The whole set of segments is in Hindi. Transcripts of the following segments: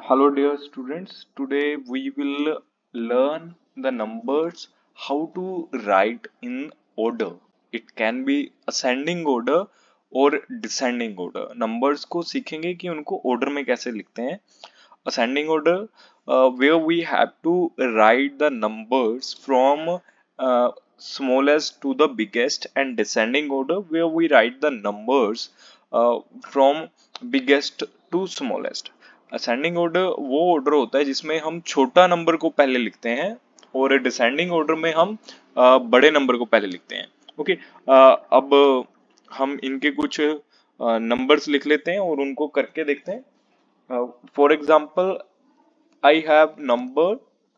Hello dear students, today we will learn the numbers how to write in order. It can be ascending order और descending order. Numbers को सीखेंगे कि उनको order में कैसे लिखते हैं. Ascending order where we have to write the numbers from smallest to the biggest, and descending order where we write the numbers from biggest to smallest. Ascending order वो ऑर्डर होता है जिसमें हम छोटा नंबर को पहले लिखते हैं और डिसेंडिंग ऑर्डर में हम बड़े नंबर को पहले लिखते हैं. ओके, अब हम इनके कुछ नंबर्स लिख लेते हैं और उनको करके देखते हैं. For example, I have number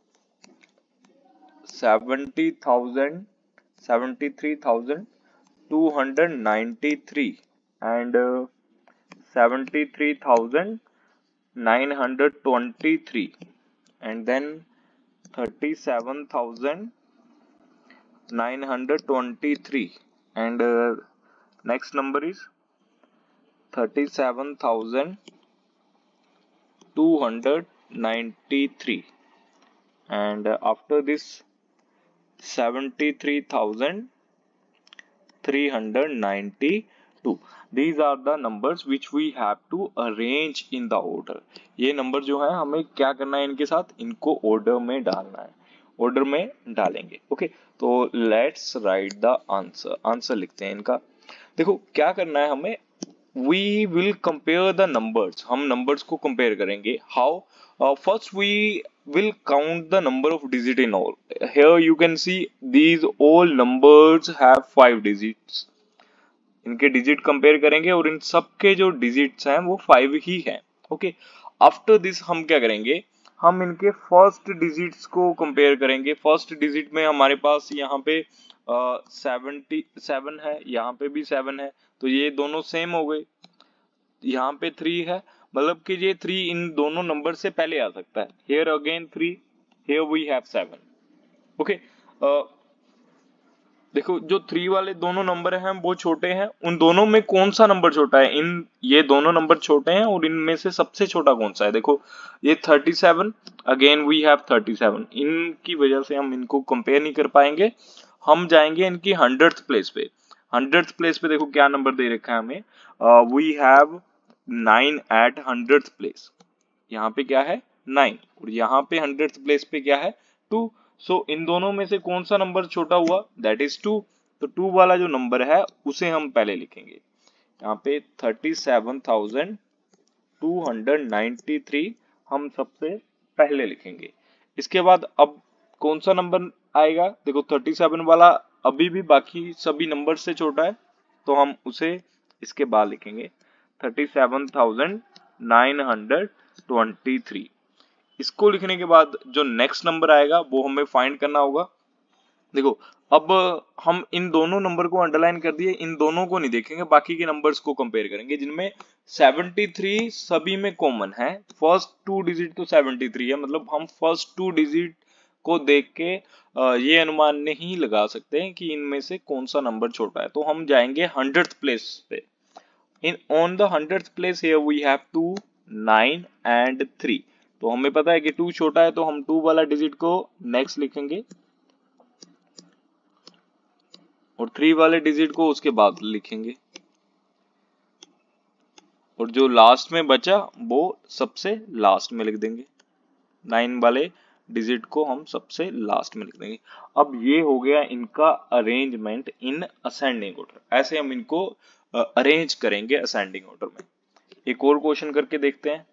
73,293 and 73,923 and then 37,923 and next number is 37,293 and after this 73,392. These are the numbers which we have to arrange in the order. ये नंबर जो है हमें क्या करना है इनके साथ, इनको ऑर्डर में डालना है, ऑर्डर में डालेंगे. ओके, तो let's write the answer. Answer लिखते हैं इनका. देखो क्या करना है हमें, we will compare the numbers. हम numbers को compare करेंगे. How? First we will count the number of digit in all. Here you can see these all numbers have 5 digits. इनके डिजिट कंपेयर करेंगे और इन सब के जो डिजिट्स हैं वो 5 ही हैं. ओके, आफ्टर दिस हम क्या करेंगे, हम इनके फर्स्ट डिजिट्स को कंपेयर करेंगे. फर्स्ट डिजिट में हमारे पास यहाँ पे 77 है, यहाँ पे भी 7 है, तो ये दोनों सेम हो गए. यहाँ पे 3 है, मतलब कि ये 3 इन दोनों नंबर से पहले आ सकता है. here again 3, here we have 7. ओके, देखो जो 3 वाले दोनों नंबर हैं वो छोटे हैं. उन दोनों में कौन सा नंबर छोटा है, ये दोनों नंबर छोटे हैं और इनमें से सबसे छोटा कौन सा है. देखो ये 37, अगेन वी हैव 37. इनकी वजह से हम इनको कंपेयर नहीं कर पाएंगे. हम जाएंगे इनकी 100th प्लेस पे. 100th प्लेस पे देखो क्या नंबर दे रखा है हमें, we have 9 eight 100th place. यहाँ पे क्या है 9 और यहाँ पे 100th प्लेस पे क्या है 2. सो इन दोनों में से कौन सा नंबर छोटा हुआ, दैट इज 2. तो 2 वाला जो नंबर है उसे हम पहले लिखेंगे. यहाँ पे 37,293 हम सबसे पहले लिखेंगे. इसके बाद अब कौन सा नंबर आएगा, देखो 37 वाला अभी भी बाकी सभी नंबर से छोटा है, तो हम उसे इसके बाद लिखेंगे 37,923. इसको लिखने के बाद जो नेक्स्ट नंबर आएगा वो हमें फाइंड करना होगा. देखो अब हम इन दोनों नंबर को अंडरलाइन कर दिए, इन दोनों को नहीं देखेंगे, बाकी के नंबर्स को कंपेयर करेंगे जिनमें 73 सभी में कॉमन है. फर्स्ट 2 डिजिट तो 73 है, मतलब हम फर्स्ट 2 डिजिट को देख के ये अनुमान नहीं लगा सकते हैं कि इनमें से कौन सा नंबर छोटा है. तो हम जाएंगे 100th प्लेस पे. In on the 100th place here we have 2, 9 and 3. तो हमें पता है कि 2 छोटा है, तो हम 2 वाला डिजिट को नेक्स्ट लिखेंगे और 3 वाले डिजिट को उसके बाद लिखेंगे और जो लास्ट में बचा वो सबसे लास्ट में लिख देंगे. 9 वाले डिजिट को हम सबसे लास्ट में लिख देंगे. अब ये हो गया इनका अरेंजमेंट इन असेंडिंग ऑर्डर. ऐसे हम इनको अरेंज करेंगे असेंडिंग ऑर्डर में. एक और क्वेश्चन करके देखते हैं.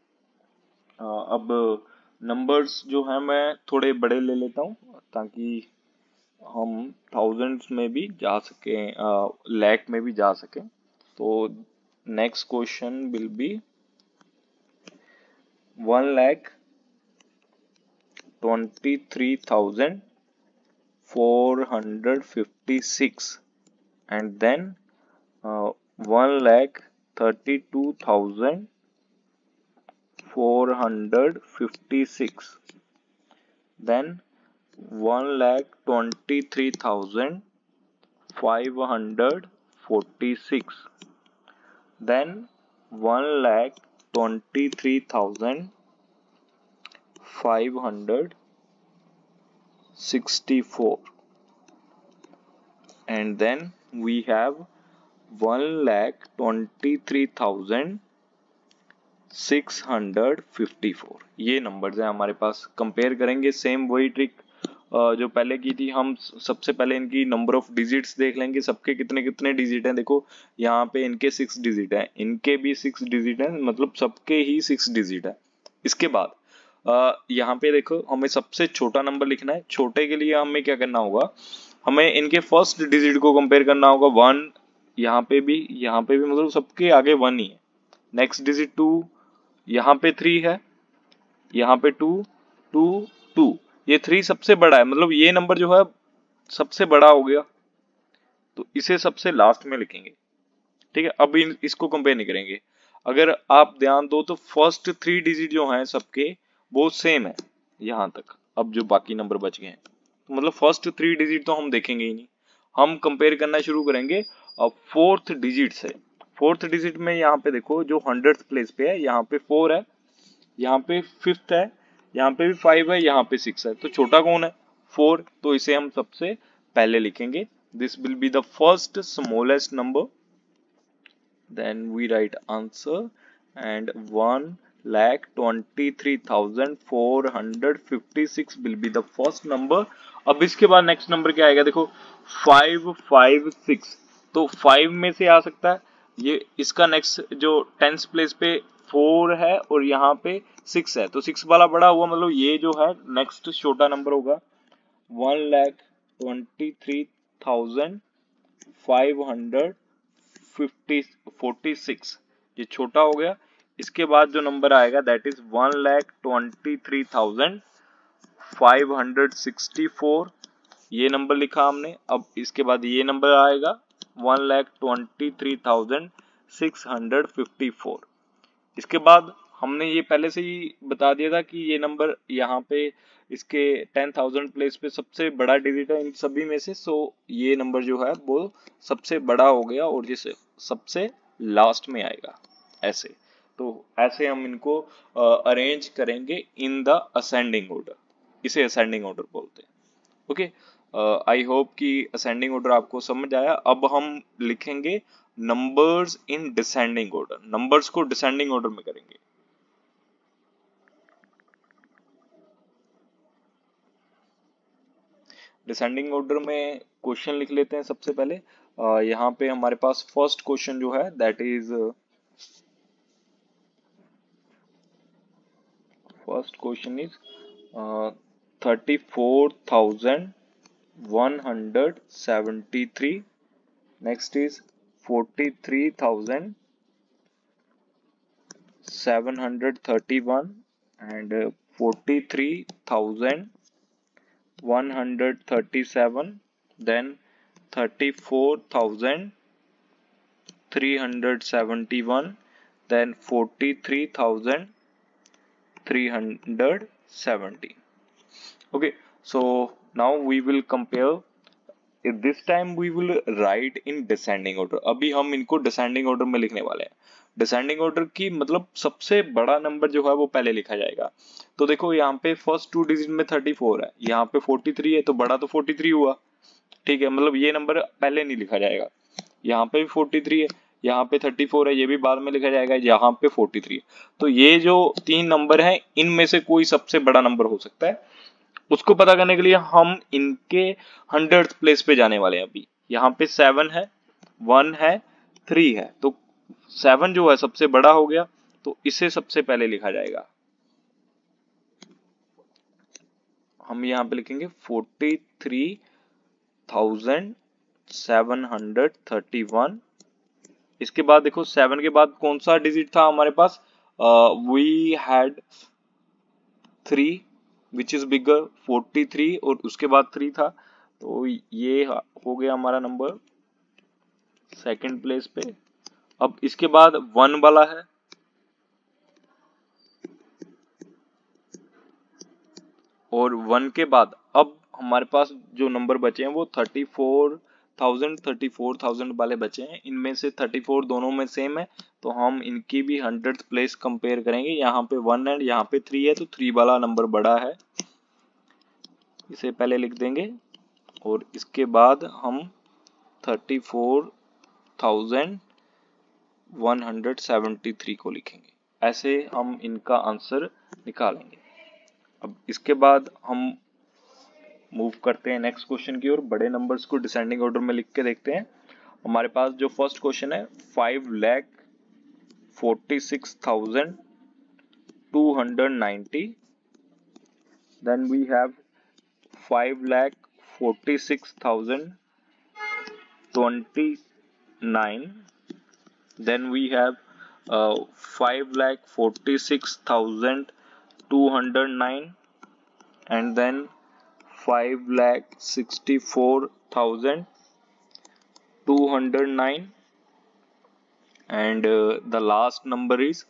अब नंबर्स जो है मैं थोड़े बड़े ले लेता हूँ ताकि हम थाउजेंड्स में भी जा सकें, लैख में भी जा सकें. तो next question will be 1,23,456 and then 1,32,456, then 1,23,546, then 1,23,547, 564 and then we have 1,23,654। ये नंबर्स हैं हमारे पास। कंपेयर करेंगे सेम वही ट्रिक जो पहले की थी। हम सबसे पहले इनकी नंबर ऑफ डिजिट्स देख लेंगे, सबके कितने कितने डिजिट हैं। देखो यहाँ पे इनके 6 डिजिट हैं, इनके भी 6 डिजिट हैं, मतलब सबके ही 6 डिजिट है। इसके बाद यहाँ पे देखो हमें सबसे छोटा नंबर लिखना है। छोटे के लिए हमें क्या करना होगा, हमें इनके फर्स्ट डिजिट को कंपेयर करना होगा। 1 यहाँ पे भी मतलब सबके आगे 1 ही है। नेक्स्ट डिजिट 2, यहाँ पे 3 है, यहाँ पे 2 2 2, ये 3 सबसे बड़ा है, मतलब ये नंबर जो है सबसे बड़ा हो गया, तो इसे सबसे लास्ट में लिखेंगे। ठीक है, अब इसको कंपेयर नहीं करेंगे। अगर आप ध्यान दो तो फर्स्ट 3 डिजिट जो हैं सबके वो सेम है यहाँ तक। अब जो बाकी नंबर बच गए हैं, तो मतलब फर्स्ट 3 डिजिट तो हम देखेंगे ही नहीं, हम कंपेयर करना शुरू करेंगे अब फोर्थ डिजिट से। फोर्थ डिजिट में यहाँ पे देखो जो 100th प्लेस पे है, यहाँ पे 4 है, यहाँ पे 5th है, यहाँ पे भी 5 है, यहाँ पे 6 है, तो छोटा कौन है? 4, तो इसे हम सबसे पहले लिखेंगे। This will be the first smallest number, then we write answer and 1,23,456 will be the first number। अब इसके बाद नेक्स्ट नंबर क्या आएगा? देखो 556, तो 5 में से आ सकता है ये। इसका नेक्स्ट जो 10th प्लेस पे 4 है और यहाँ पे 6 है, तो 6 वाला बड़ा हुआ, मतलब ये जो है नेक्स्ट छोटा नंबर होगा 1,23,546, ये छोटा हो गया। इसके बाद जो नंबर आएगा दैट इज 1,23,564, ये नंबर लिखा हमने। अब इसके बाद ये नंबर आएगा 1,23,654। इसके बाद हमने ये पहले से ही बता दिया था कि ये नंबर यहाँ पे इसके 10,000 प्लेस पे सबसे बड़ा डिजिट है इन सभी में से, सो ये नंबर जो है वो सबसे बड़ा हो गया और जिसे सबसे लास्ट में आएगा ऐसे। तो ऐसे हम इनको अरेंज करेंगे इन द असेंडिंग ऑर्डर, इसे असेंडिंग ऑर्डर बोलते हैं। ओके, आई होप कि असेंडिंग ऑर्डर आपको समझ आया। अब हम लिखेंगे numbers in descending order, numbers को डिसेंडिंग ऑर्डर में करेंगे। डिसेंडिंग ऑर्डर में क्वेश्चन लिख लेते हैं सबसे पहले। यहाँ पे हमारे पास फर्स्ट क्वेश्चन जो है that is first question is 34,173। Next is 43,731 and 43,137, then 34,371, then 43,370. Okay, so now we will compare. This time we will write in descending order। अभी हम इनको डिसेंडिंग ऑर्डर में लिखने वाले हैं। डिसेंडिंग ऑर्डर की मतलब सबसे बड़ा नंबर जो है वो पहले लिखा जाएगा। तो देखो यहाँ पे फर्स्ट 2 डिजिट में 34 है, यहाँ पे 43 है, तो बड़ा तो 43 हुआ। ठीक है, मतलब ये नंबर पहले नहीं लिखा जाएगा। यहाँ पे भी 43 है, यहाँ पे 34 है, ये भी बाद में लिखा जाएगा, यहाँ पे 43 है। तो ये जो 3 नंबर हैं इनमें से कोई सबसे बड़ा नंबर हो सकता है। उसको पता करने के लिए हम इनके 100th प्लेस पे जाने वाले हैं। अभी यहाँ पे 7 है, 1 है, 3 है, तो 7 जो है सबसे बड़ा हो गया, तो इसे सबसे पहले लिखा जाएगा। हम यहाँ पे लिखेंगे 43,731। इसके बाद देखो 7 के बाद कौन सा डिजिट था हमारे पास? We had 3 which is bigger 43 और उसके बाद 3 था, तो ये हो गया हमारा नंबर सेकंड प्लेस पे। अब इसके बाद 1 वाला है, और 1 के बाद अब हमारे पास जो नंबर बचे हैं वो 34, 1000 34,000 वाले बचे हैं, इनमें से 34 दोनों में सेम है, तो हम इनकी भी 100th प्लेस कंपेयर करेंगे। यहाँ पे 1 है, यहाँ पे 3 है, तो 3 वाला नंबर बड़ा है, इसे पहले लिख देंगे और इसके बाद हम 34,173 को लिखेंगे। ऐसे हम इनका आंसर निकालेंगे। अब इसके बाद हम मूव करते हैं नेक्स्ट क्वेश्चन की ओर। बड़े नंबर्स को डिसेंडिंग ऑर्डर में लिख के देखते हैं। हमारे पास जो फर्स्ट क्वेश्चन है 5,46,290, then we have 5,46,029, then we have 5,46,209, and then 5,64,209, and the last number is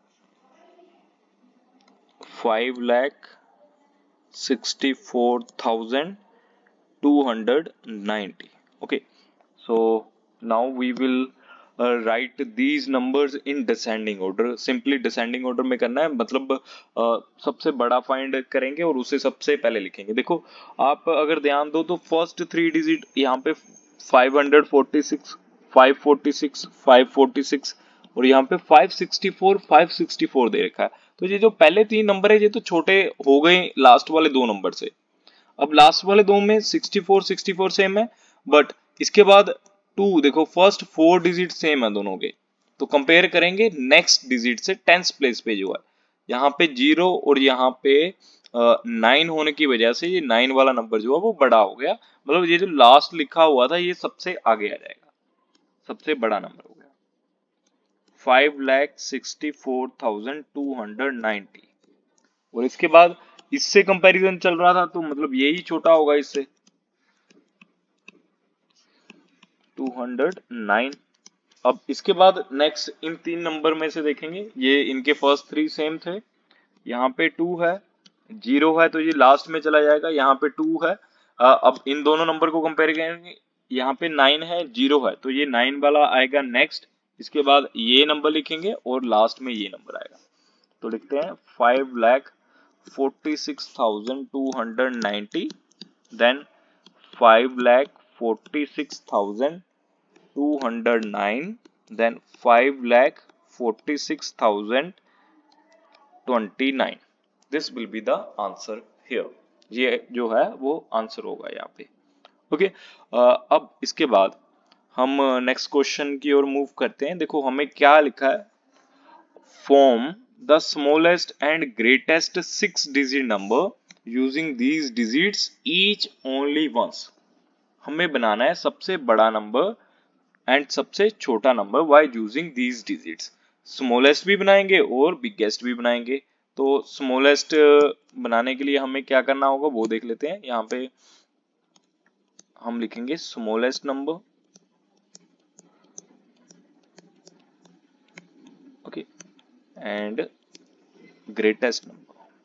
5,64,290. Okay, so now we will write these numbers in descending order. Simply descending order में करना है, मतलब सबसे बड़ा फाइंड करेंगे और उसे सबसे पहले लिखेंगे। देखो आप अगर ध्यान दो तो फर्स्ट 3 डिजिट यहाँ पे 546, 546, 546 और यहाँ पे 564, 564 दे रखा है। तो ये जो पहले 3 नंबर है ये तो छोटे हो गए लास्ट वाले 2 नंबर से। अब लास्ट वाले 2 में 64, 64 सेम है, बट इसके बाद 2 देखो फर्स्ट 4 डिजिट सेम है दोनों के, तो कंपेयर करेंगे नेक्स्ट डिजिट से 10th प्लेस पे जो है, यहाँ पे 0 और यहाँ पे 9 होने की वजह से ये 9 वाला नंबर जो है वो बड़ा हो गया, मतलब ये जो लास्ट लिखा हुआ था ये सबसे आगे आ जाएगा, सबसे बड़ा नंबर हो गया 5,64,290। और इसके बाद इससे कंपैरिजन चल रहा था तो मतलब यही छोटा होगा इससे 209। अब इसके बाद नेक्स्ट इन 3 नंबर में से देखेंगे, ये इनके फर्स्ट 3 सेम थे, यहाँ पे 2 है, 0 है तो ये लास्ट में चला जाएगा, यहाँ पे 2 है। अब इन दोनों नंबर को कंपेयर करेंगे, यहाँ पे 9 है, 0 है, तो ये 9 वाला आएगा नेक्स्ट, इसके बाद ये नंबर लिखेंगे और लास्ट में ये नंबर आएगा। तो लिखते हैं 5,46,290, then 5,46,209, then 5,46,029. This will be the answer here. ये जो है वो आंसर होगा यहाँ पे। ओके, अब इसके बाद हम नेक्स्ट क्वेश्चन की ओर मूव करते हैं। देखो हमें क्या लिखा है, form the smallest and greatest 6 digit number using these digits each only once. हमें बनाना है सबसे बड़ा नंबर एंड सबसे छोटा number by using these digits. Smallest भी बनाएंगे और बिगेस्ट भी बनाएंगे। तो स्मॉलेस्ट बनाने के लिए हमें क्या करना होगा वो देख लेते हैं। यहाँ पे हम लिखेंगे smallest number, okay, and greatest number.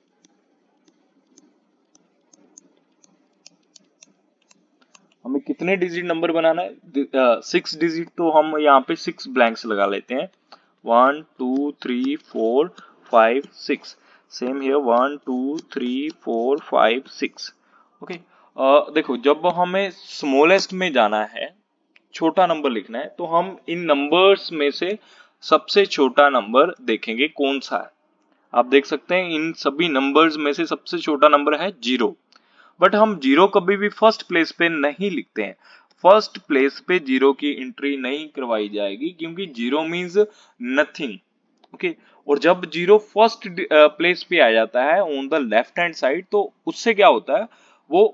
हमें कितने डिजिट नंबर बनाना है, 6 डिजिट, तो हम यहाँ पे 6 ब्लैंक्स लगा लेते हैं, 1 2 3 4 5 6। Same here 1 2 3 4 5 6। ओके, देखो जब हमें स्मॉलेस्ट में जाना है, छोटा नंबर लिखना है, तो हम इन नंबर्स में से सबसे छोटा नंबर देखेंगे कौन सा है। आप देख सकते हैं इन सभी नंबर्स में से सबसे छोटा नंबर है 0, बट हम 0 कभी भी फर्स्ट प्लेस पे नहीं लिखते हैं। फर्स्ट प्लेस पे 0 की एंट्री नहीं करवाई जाएगी क्योंकि 0 मींस नथिंग। ओके, और जब 0 फर्स्ट प्लेस पे आ जाता है on the left hand side, तो उससे क्या होता है, वो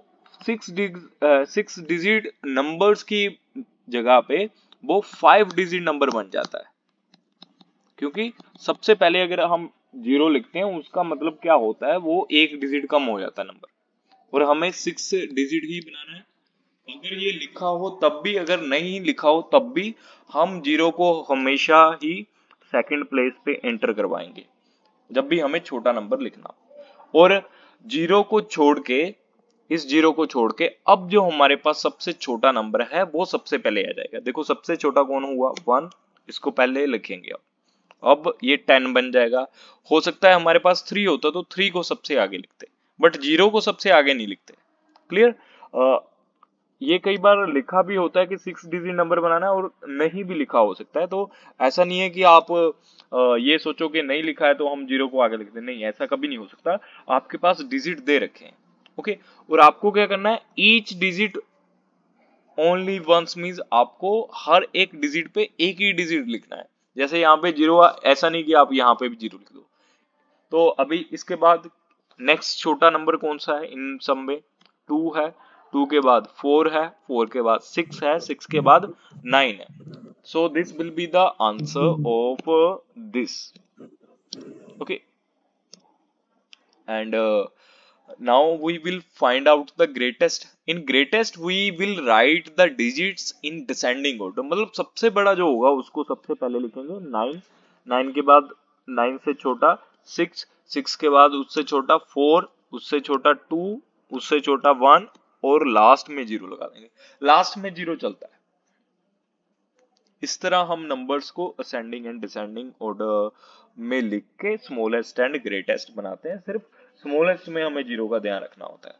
6 डिजिट नंबर्स की जगह पे वो 5 डिजिट नंबर बन जाता है। क्योंकि सबसे पहले अगर हम 0 लिखते हैं उसका मतलब क्या होता है, वो 1 डिजिट कम हो जाता है नंबर, और हमें 6 डिजिट ही बनाना है। अगर ये लिखा हो तब भी, अगर नहीं लिखा हो तब भी, हम 0 को हमेशा ही सेकंड प्लेस पे एंटर करवाएंगे जब भी हमें छोटा नंबर लिखना। और 0 को छोड़ के इस जीरो को छोड़ के अब जो हमारे पास सबसे छोटा नंबर है वो सबसे पहले आ जाएगा। देखो सबसे छोटा कौन हुआ, 1, इसको पहले लिखेंगे। अब ये 10 बन जाएगा। हो सकता है हमारे पास 3 होता तो 3 को सबसे आगे लिखते, बट जीरो को सबसे आगे नहीं लिखते। क्लियर? ये कई बार लिखा भी होता है कि 6 डिजिट नंबर बनाना है और नहीं भी लिखा हो सकता है, तो ऐसा नहीं है कि आप ये सोचो कि नहीं लिखा है तो हम जीरो को आगे लिखते हैं, नहीं, ऐसा कभी नहीं हो सकता। आपके पास डिजिट दे रखे हैं, ओके, और आपको क्या करना है, each digit only once means आपको हर एक डिजिट पे एक ही डिजिट लिखना है। जैसे यहाँ पे जीरो, ऐसा नहीं कि आप यहाँ पे भी जीरो लिख दो। तो अभी इसके बाद नेक्स्ट छोटा नंबर कौन सा है इन सब में, 2 है, 2 के बाद 4 है, 4 के बाद 6 है, 6 के बाद 9 है। So this will be the answer of this, okay. And now we will find out the greatest. In greatest we will write the digits in descending order, मतलब सबसे बड़ा जो होगा उसको सबसे पहले लिखेंगे 9, 9 के बाद 9 से छोटा 6, 6 के बाद उससे छोटा 4, उससे छोटा 2, उससे छोटा 1 और लास्ट में 0 लगा देंगे। लास्ट में 0 चलता है। इस तरह हम नंबर्स को असेंडिंग एंड डिसेंडिंग ऑर्डर में लिख के स्मॉलेस्ट एंड ग्रेटेस्ट बनाते हैं। सिर्फ स्मॉलेस्ट में हमें 0 का ध्यान रखना होता है,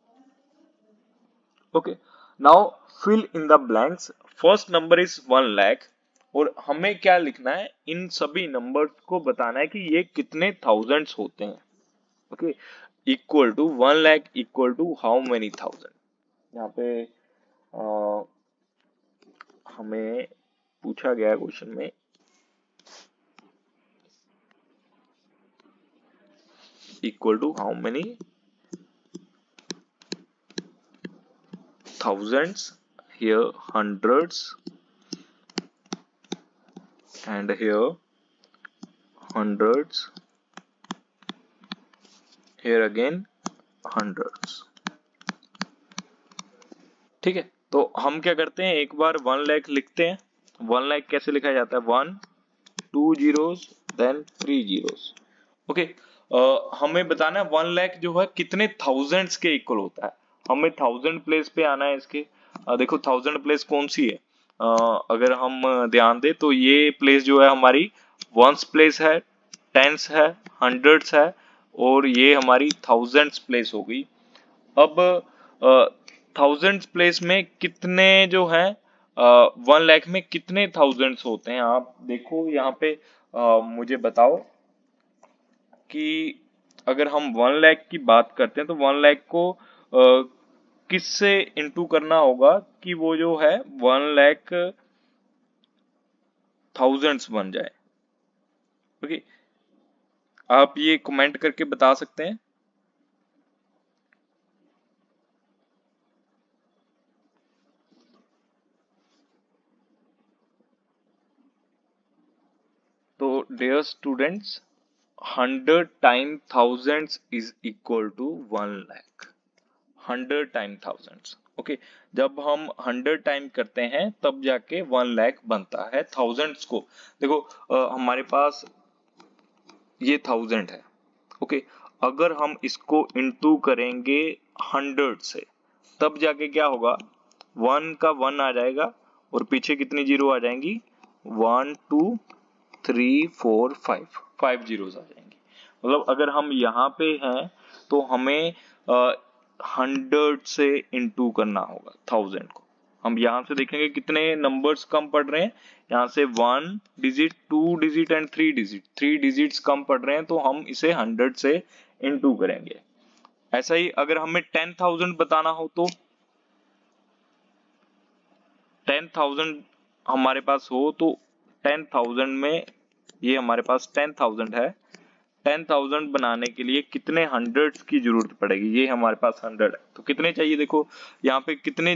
okay. Now fill in the blanks. First number is 1 lakh और हमें क्या लिखना है, इन सभी नंबर्स को बताना है कि ये कितने थाउजेंड्स होते हैं, okay. Equal to 1 lakh equal to how many thousand. यहाँ पे हमें पूछा गया क्वेश्चन में equal to how many thousands, here hundreds, and here hundreds, here again hundreds। ठीक है, तो हम क्या करते हैं, एक बार 1 लाख लिखते हैं। 1 लाख कैसे लिखा जाता है, 1 2 zeros देन 3 zeros, ओके। हमें बताना है 1 लाख जो है कितने थाउजेंड्स के इक्वल होता है। हमें 1000 प्लेस पे आना है इसके। देखो 1000 प्लेस कौन सी है, अगर हम ध्यान दे तो ये प्लेस जो है हमारी वंस प्लेस है, टेंस है, हंड्रेड्स है और ये हमारी थाउजेंड्स प्लेस हो गई। अब थाउजेंड्स प्लेस में कितने जो है 1 लाख में कितने थाउजेंड्स होते हैं, आप देखो यहाँ पे मुझे बताओ कि अगर हम 1 लाख की बात करते हैं तो 1 लाख को किससे इंटू करना होगा कि वो जो है 1 लाख थाउजेंड्स बन जाए, ओके। आप ये कमेंट करके बता सकते हैं। तो dear students, 100 time thousands is equal to 1 lakh. 100 time thousands, okay. जब हम 100 टाइम करते हैं तब जाके 1 लाख बनता है। थाउजेंड्स को देखो हमारे पास ये 1000 है, ओके। अगर हम इसको इंटू करेंगे 100 से तब जाके क्या होगा, 1 का 1 आ जाएगा और पीछे कितनी जीरो आ जाएंगी, 1 2 3 4 5, 5 जीरोस आ जाएंगी। मतलब अगर हम यहाँ पे हैं तो हमें 100 से इंटू करना होगा 1000 को। हम यहाँ से देखेंगे कितने नंबर्स कम पड़ रहे हैं, यहाँ से 1 digit, 2 digit and 3 digit, 3 digits कम पड़ रहे हैं तो हम इसे 100 से इंटू करेंगे। ऐसा ही अगर हमें 10,000 बताना हो तो 10,000 हमारे पास हो तो 10,000 में ये हमारे पास 10,000 है। 10,000 बनाने के लिए कितने हंड्रेड्स की जरूरत पड़ेगी, ये हमारे पास 100 है तो कितने चाहिए, देखो यहाँ पे कितने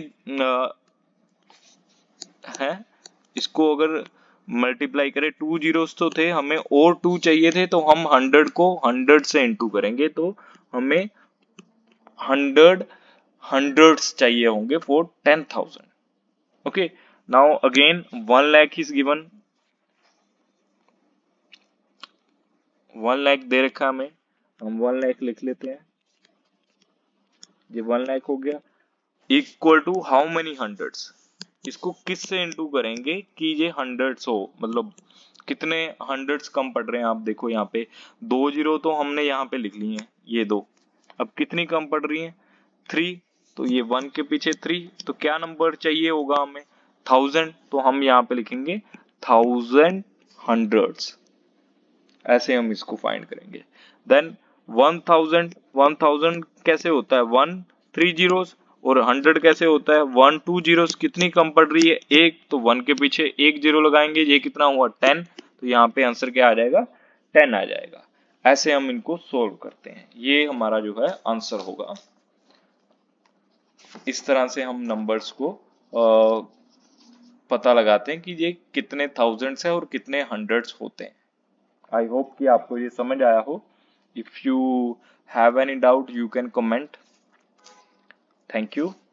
हैं, इसको अगर मल्टीप्लाई करें 2 जीरोस तो थे, हमें और 2 चाहिए थे तो हम 100 को 100 से इंटू करेंगे तो हमें 100 हंड्रेड्स चाहिए होंगे for 10,000, okay. Now again 1 lakh is given, 1 lakh दे रखा हमें, हम 1 लाख लिख लेते हैं। ये 1 लाख हो गया, equal to how many hundreds, इसको किससे इंटू करेंगे कि ये हंड्रेड्स हो, मतलब कितने हंड्रेड्स कम पड़ रहे हैं। आप देखो यहाँ पे 2 जीरो तो हमने यहाँ पे लिख ली है, ये 2, अब कितनी कम पड़ रही है 3, तो ये 1 के पीछे 3, तो क्या नंबर चाहिए होगा हमें 1000, तो हम यहाँ पे लिखेंगे 1000 हंड्रेड्स, ऐसे हम इसको फाइंड करेंगे। देन 1000 कैसे होता है 1 3 जीरोस, और 100 कैसे होता है 1 2 जीरोस, कितनी कम पड़ रही है 1, तो 1 के पीछे 1 जीरो लगाएंगे, ये कितना हुआ 10, तो यहाँ पे आंसर क्या आ जाएगा 10 आ जाएगा। ऐसे हम इनको सोल्व करते हैं, ये हमारा जो है आंसर होगा। इस तरह से हम नंबर्स को पता लगाते हैं कि ये कितने थाउजेंड्स है और कितने हंड्रेड्स होते हैं। आई होप कि आपको ये समझ आया हो। If you have any doubt you can comment. Thank you.